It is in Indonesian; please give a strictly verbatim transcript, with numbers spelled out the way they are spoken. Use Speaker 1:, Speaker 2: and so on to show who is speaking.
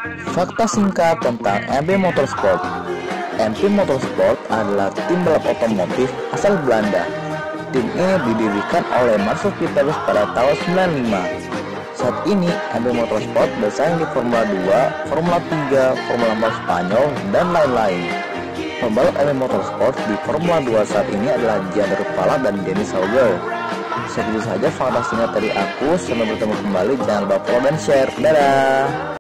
Speaker 1: Fakta singkat tentang M P Motorsport. M P Motorsport adalah tim balap otomotif asal Belanda. Tim ini didirikan oleh Marcel Peters pada tahun sembilan puluh lima. Saat ini M P Motorsport bersaing di Formula dua, Formula tiga, Formula empat Spanyol, dan lain-lain. Pembalap M P Motorsport di Formula dua saat ini adalah Gian Rupala dan Dennis Hauger. Segitu saja fakta singkat dari aku. Sampai bertemu kembali. Jangan lupa follow dan share. Dadah.